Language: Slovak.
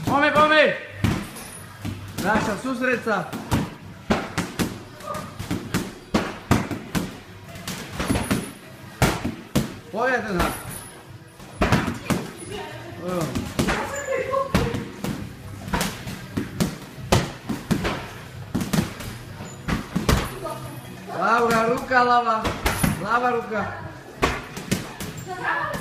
Poďme! Dáša, sústreď sa. Poďme ten had. Laura, ruka ľava. Ľava ruka.